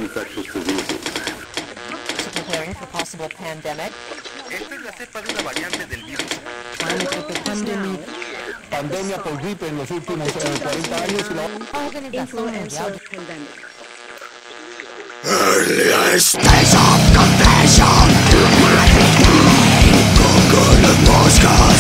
infectious diseases. Preparing for possible pandemic. Esta es la cepa de una variante del virus. Pandemia por gripe en los últimos 40 años y la Organización Mundial. Earlier stage of confession. Google Moscow.